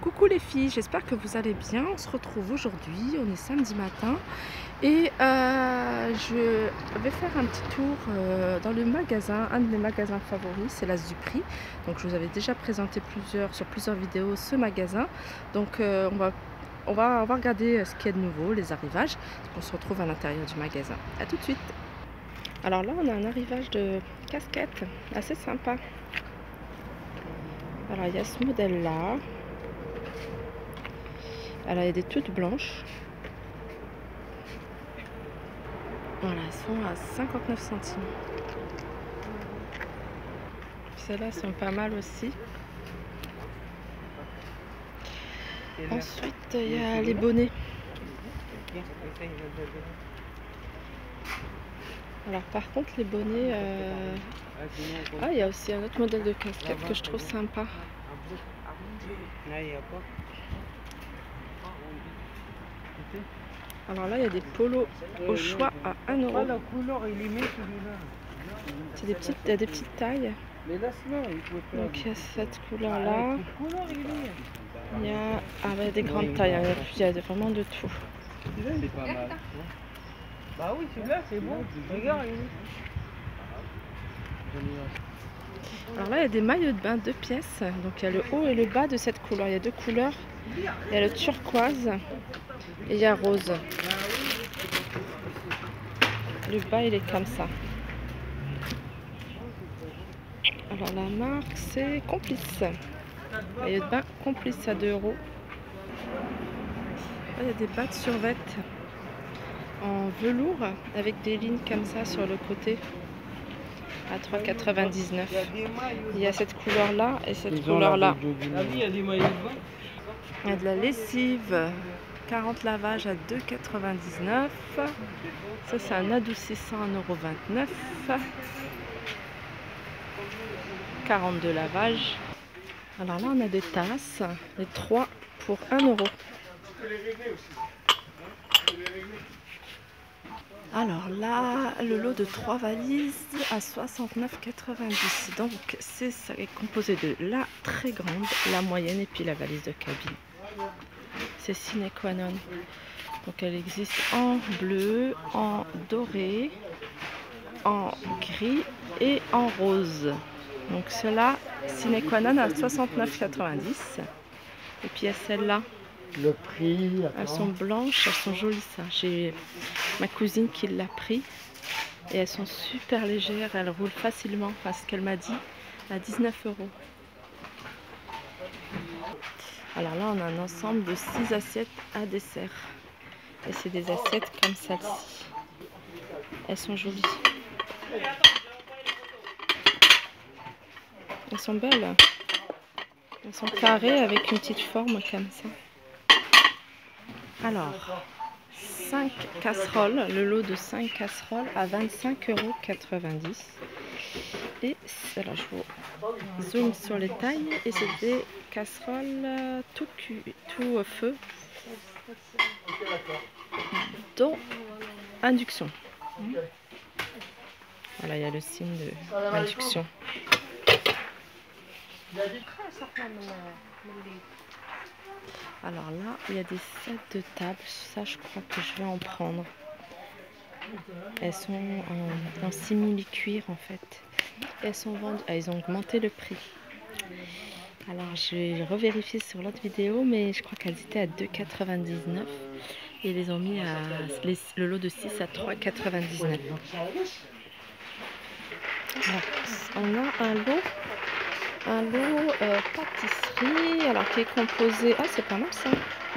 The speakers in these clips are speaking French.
Coucou les filles, j'espère que vous allez bien. On se retrouve aujourd'hui, on est samedi matin et je vais faire un petit tour dans le magasin, un de mes magasins favoris, c'est l'As du Prix. Donc je vous avais déjà présenté sur plusieurs vidéos ce magasin. Donc on va regarder ce qu'il y a de nouveau, les arrivages. On se retrouve à l'intérieur du magasin. A tout de suite. Alors là on a un arrivage de casquettes assez sympa. Alors il y a ce modèle là. Alors il y a des toutes blanches. Voilà, elles sont à 59 centimes. Celles-là sont pas mal aussi. Ensuite, il y a les bonnets. Alors par contre, les bonnets... Ah, il y a aussi un autre modèle de casquette que je trouve sympa. Alors là, il y a des polos au choix à 1 €. C'est des petites tailles. Donc il y a cette couleur là. Il y a des grandes tailles, hein. Il y a vraiment de tout. C'est pas mal. Bah oui, celui-là c'est bon. Regarde. Alors là, il y a des maillots de bain 2 pièces. Donc il y a le haut et le bas de cette couleur. Il y a deux couleurs. Il y a le turquoise et il y a rose. Le bas, il est comme ça. Alors la marque, c'est Complice. Maillot de bain Complice à 2 €. Là, il y a des bas de survêt en velours avec des lignes comme ça sur le côté à 3,99 €. Il y a cette couleur là et cette couleur là. Il y a des maillots de bain. Il y a de la lessive 40 lavages à 2,99 €. Ça c'est un adoucissant à 1,29 €. 42 lavages. Alors là on a des tasses, les 3 pour 1 €. Alors là, le lot de 3 valises à 69,90 €. Donc ça est composé de la très grande, la moyenne et puis la valise de cabine. C'est sine qua non. Donc elle existe en bleu, en doré, en gris et en rose. Donc cela, sine qua non à 69,90 €. Et puis il y a celle-là. Le prix. Elles sont blanches, elles sont jolies ça. J'ai ma cousine qui l'a pris. Et elles sont super légères, elles roulent facilement. Enfin, ce qu'elle m'a dit, à 19 €. Alors là, on a un ensemble de 6 assiettes à dessert. Et c'est des assiettes comme celle-ci. Elles sont jolies. Elles sont belles. Elles sont carrées avec une petite forme comme ça. Alors, 5 casseroles, le lot de 5 casseroles à 25,90 €. Et alors, je vous zoome sur les tailles. Et c'est des casseroles tout feu, dont induction. Voilà, il y a le signe de induction. Alors là, il y a des sets de table. Ça, je crois que je vais en prendre. Elles sont en simili-cuir en fait. Et elles sont vendues. Ah, ils ont augmenté le prix. Alors, je vais revérifier sur l'autre vidéo, mais je crois qu'elles étaient à 2,99 €. Et ils les ont mis à le lot de 6 à 3,99 €. On a un lot pâtisserie, alors qui est composé... Ah, c'est pas mal ça.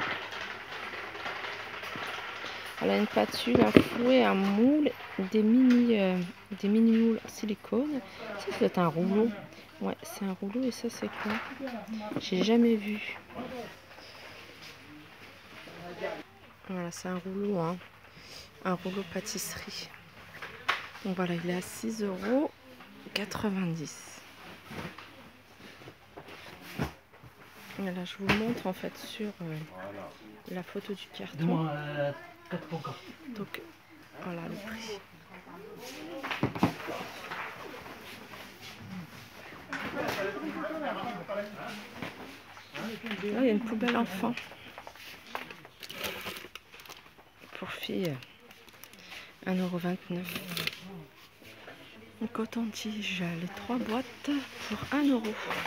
Elle a une patule, un fouet, un moule, des mini moules en silicone. Ça doit être un rouleau. Ouais, c'est un rouleau. Et ça, c'est quoi? J'ai jamais vu. Voilà, c'est un rouleau, hein. Un rouleau pâtisserie. Donc voilà, il est à 6,90 €. Voilà, je vous montre en fait sur la photo du carton. Donc voilà le prix. Là, il y a une poubelle enfant. Pour filles, 1,29 €. Un coton-tige, les 3 boîtes pour 1 €.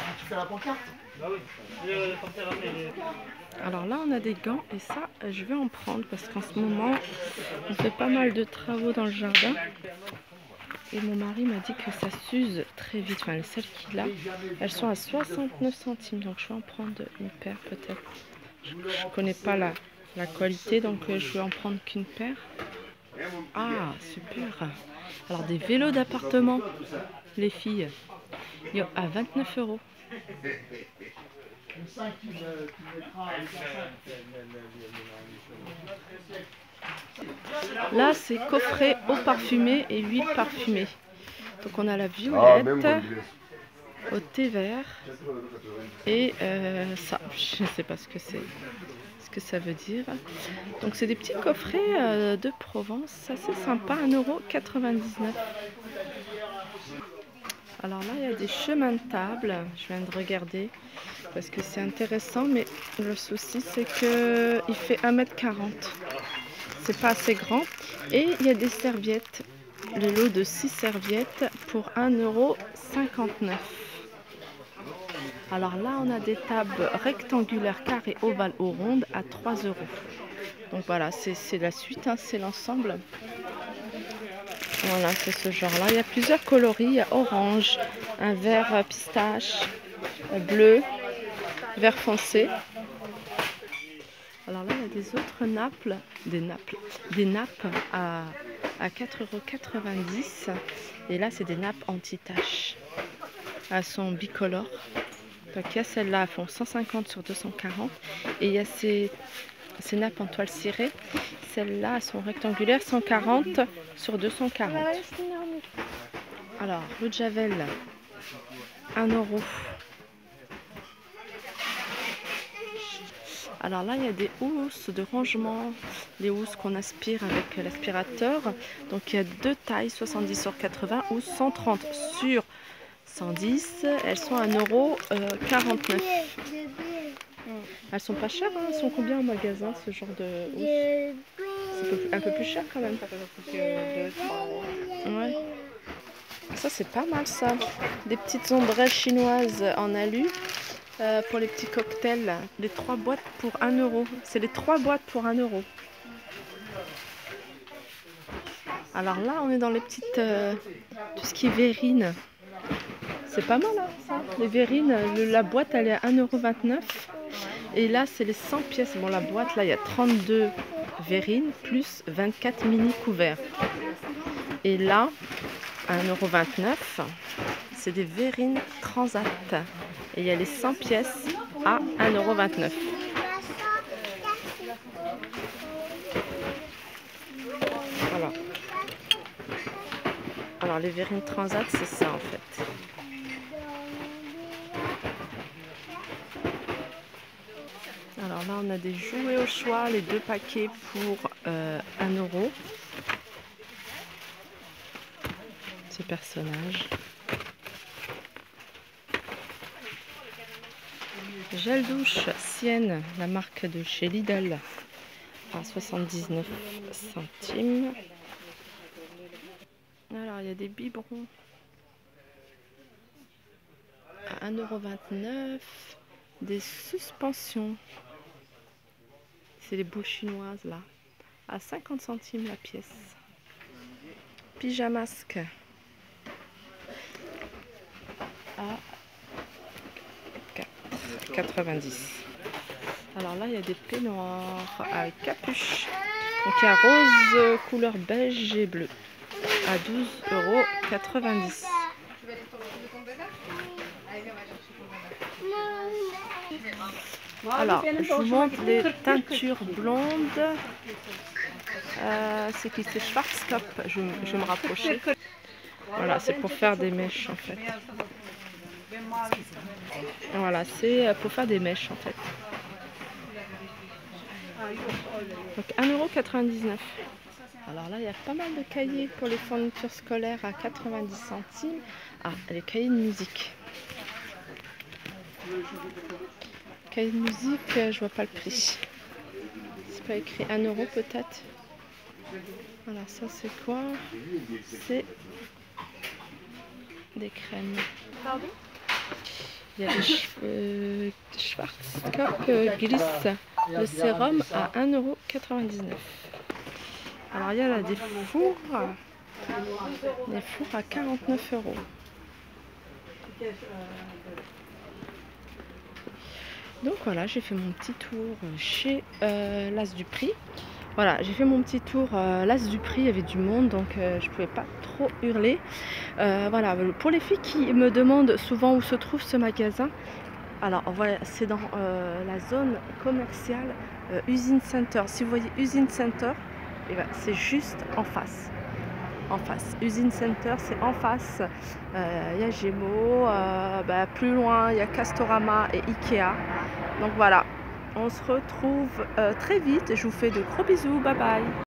Alors là, on a des gants et ça, je vais en prendre parce qu'en ce moment, on fait pas mal de travaux dans le jardin. Et mon mari m'a dit que ça s'use très vite. Enfin, celles qu'il a, elles sont à 69 centimes. Donc, je vais en prendre une paire peut-être. Je ne connais pas la qualité, donc je vais en prendre qu'une paire. Ah, super. Alors, des vélos d'appartement, les filles, à 29 €. Là, c'est coffret eau parfumée et huile parfumée. Donc, on a la violette, au thé vert et ça, je ne sais pas ce que c'est, ce que ça veut dire. Donc, c'est des petits coffrets de Provence, assez sympa, 1,99 €. Alors là, il y a des chemins de table, je viens de regarder parce que c'est intéressant, mais le souci c'est que il fait 1,40 m. C'est pas assez grand. Et il y a des serviettes, le lot de 6 serviettes pour 1,59 €. Alors là, on a des tables rectangulaires, carrées, ovales ou rondes à 3 €. Donc voilà, c'est la suite, hein, c'est l'ensemble. Voilà, c'est ce genre-là. Il y a plusieurs coloris. Il y a orange, un vert pistache, bleu, vert foncé. Alors là, il y a des autres nappes, des nappes à 4,90 €. Et là, c'est des nappes anti-taches. Elles sont bicolores. Donc il y a celles-là, elles font 150 sur 240. Et il y a ces nappes en toile cirée. Celles-là, elles sont rectangulaires, 140 sur 240. Alors, l'eau de Javel, 1 €. Alors là, il y a des housses de rangement, les housses qu'on aspire avec l'aspirateur. Donc il y a 2 tailles, 70 sur 80 ou 130 sur 110. Elles sont à 1,49 €. Elles sont pas chères, hein. Elles sont combien en magasin, ce genre de housse? C'est un peu plus cher quand même. Ouais. Ça, c'est pas mal ça. Des petites ombrelles chinoises en alu. Pour les petits cocktails, les 3 boîtes pour 1 €. C'est les 3 boîtes pour 1 €. Alors là, on est dans les petites... tout ce qui est verrine. C'est pas mal, hein, ça. Les verrines, la boîte, elle est à 1,29 €. Et là, c'est les 100 pièces. Bon, la boîte, là, il y a 32 verrines plus 24 mini couverts. Et là, à 1,29 €, c'est des verrines Transat. Et il y a les 100 pièces à 1,29 €. Voilà. Alors les verrines Transat, c'est ça en fait. Alors là, on a des jouets au choix, les 2 paquets pour 1 €. Ce personnage. Gel douche Sienne, la marque de chez Lidl, à 79 centimes. Alors, il y a des biberons à 1,29 €. Des suspensions. C'est les boules chinoises là, à 50 centimes la pièce. Pyjamasque à 4,90 €. Alors là, il y a des peignoirs à capuche. Donc il y a rose, couleur beige et bleu à 12,90 €. Alors, je vous montre les teintures blondes. C'est qui? C'est Schwarzkopf. Je vais me rapprocher. Voilà, c'est pour faire des mèches en fait. Voilà, c'est pour faire des mèches en fait. Donc 1,99 €. Alors là, il y a pas mal de cahiers pour les fournitures scolaires à 90 centimes. Ah, les cahiers de musique. cahier de musique, je vois pas le prix. C'est pas écrit 1 euro peut-être. Voilà, ça c'est quoi? C'est des crèmes. Pardon? Il y a le Schwarzkopf Gliss, le sérum à 1,99 €. Alors il y a là des fours à 49 €. Donc voilà, j'ai fait mon petit tour chez l'As du Prix. Voilà, j'ai fait mon petit tour l'As du Prix, il y avait du monde, donc je pouvais pas trop hurler. Voilà, pour les filles qui me demandent souvent où se trouve ce magasin, alors voilà, c'est dans la zone commerciale Usine Center. Si vous voyez Usine Center, eh ben, c'est juste en face. En face. Usine Center, c'est en face. Il y a Gémeaux, plus loin, il y a Castorama et Ikea. Donc voilà, on se retrouve très vite. Je vous fais de gros bisous. Bye bye.